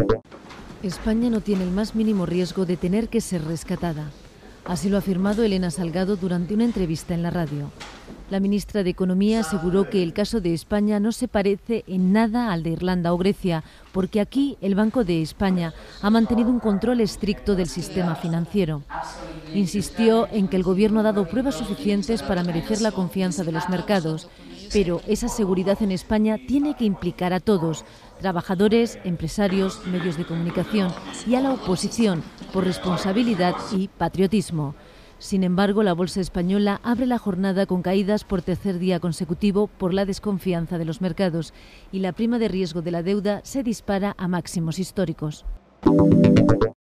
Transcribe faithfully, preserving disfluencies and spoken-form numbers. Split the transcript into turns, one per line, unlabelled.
España no tiene el más mínimo riesgo de tener que ser rescatada. Así lo ha afirmado Elena Salgado durante una entrevista en la radio. La ministra de Economía aseguró que el caso de España no se parece en nada al de Irlanda o Grecia, porque aquí el Banco de España ha mantenido un control estricto del sistema financiero. Insistió en que el Gobierno ha dado pruebas suficientes para merecer la confianza de los mercados, pero esa seguridad en España tiene que implicar a todos, trabajadores, empresarios, medios de comunicación y a la oposición, por responsabilidad y patriotismo. Sin embargo, la bolsa española abre la jornada con caídas por tercer día consecutivo por la desconfianza de los mercados y la prima de riesgo de la deuda se dispara a máximos históricos.